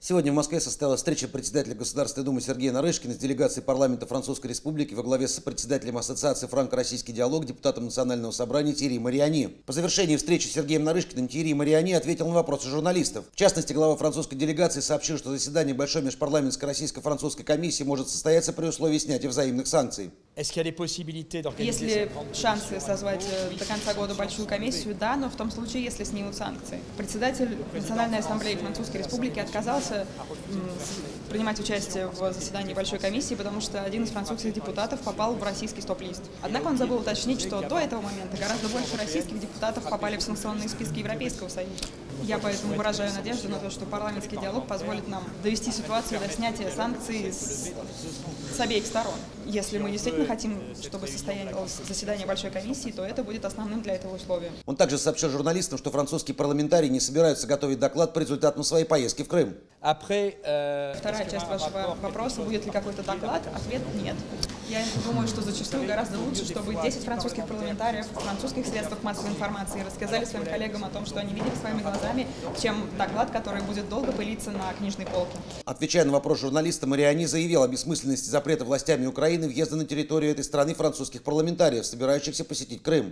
Сегодня в Москве состоялась встреча председателя Государственной Думы Сергея Нарышкина с делегацией парламента Французской Республики во главе с председателем Ассоциации «Франко-российский диалог», депутатом Национального собрания Тьерри Мариони. По завершении встречи с Сергеем Нарышкиным Тьерри Мариони ответил на вопросы журналистов. В частности, глава французской делегации сообщил, что заседание Большой межпарламентской российско-французской комиссии может состояться при условии снятия взаимных санкций. Есть ли шансы созвать до конца года большую комиссию? Да, но в том случае, если снимут санкции. Председатель Национальной ассамблеи Французской Республики отказался принимать участие в заседании большой комиссии, потому что один из французских депутатов попал в российский стоп-лист. Однако он забыл уточнить, что до этого момента гораздо больше российских депутатов попали в санкционные списки Европейского Союза. Я поэтому выражаю надежду на то, что парламентский диалог позволит нам довести ситуацию до снятия санкций с обеих сторон. Если мы действительно хотим, чтобы состоялось заседание большой комиссии, то это будет основным для этого условием. Он также сообщил журналистам, что французские парламентарии не собираются готовить доклад по результатам своей поездки в Крым. Вторая часть вашего вопроса, будет ли какой-то доклад? Ответ – нет. Я думаю, что зачастую гораздо лучше, чтобы 10 французских парламентариев в французских средствах массовой информации рассказали своим коллегам о том, что они видели своими глазами, чем доклад, который будет долго пылиться на книжной полке. Отвечая на вопрос журналиста, Мариони заявил о бессмысленности запрета властями Украины въезда на территорию этой страны французских парламентариев, собирающихся посетить Крым.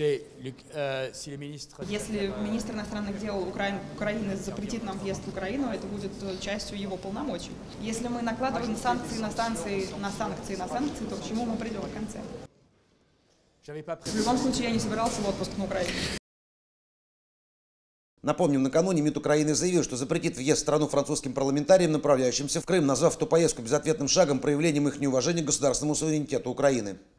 Если министр иностранных дел Украины запретит нам въезд в Украину, это будет частью его полномочий. Если мы накладываем санкции на санкции, на санкции, на санкции, то к чему мы придем в конце? В любом случае, я не собирался в отпуск на Украине. Напомним, накануне МИД Украины заявил, что запретит въезд в страну французским парламентариям, направляющимся в Крым, назвав эту поездку безответным шагом, проявлением их неуважения к государственному суверенитету Украины.